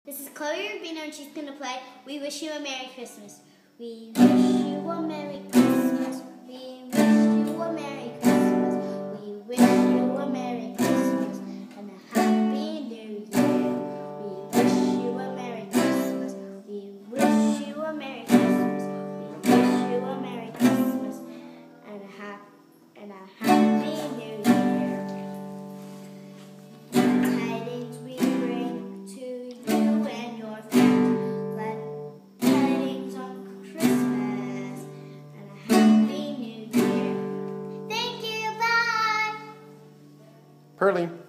This is Chloe Rubino and she's going to play We Wish You a Merry Christmas. We wish you a Merry Christmas. We wish you a Merry Christmas. We wish you a Merry Christmas and a Happy New Year. We wish you a Merry Christmas. We wish you a Merry Christmas. We wish you a Merry Christmas and a Happy New Year. Tidings we bring to you and your family. Glad tidings on Christmas and a Happy New Year. Thank you. Bye. Pearlie.